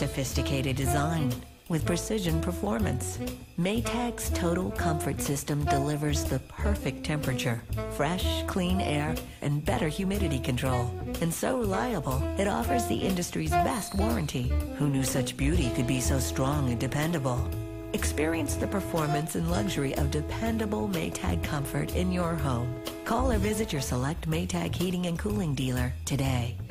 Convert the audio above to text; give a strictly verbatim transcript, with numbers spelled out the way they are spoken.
sophisticated design with precision performance. Maytag's total comfort system delivers the perfect temperature, fresh, clean air, and better humidity control. And so reliable, it offers the industry's best warranty. Who knew such beauty could be so strong and dependable? Experience the performance and luxury of dependable Maytag comfort in your home. Call or visit your select Maytag heating and cooling dealer today.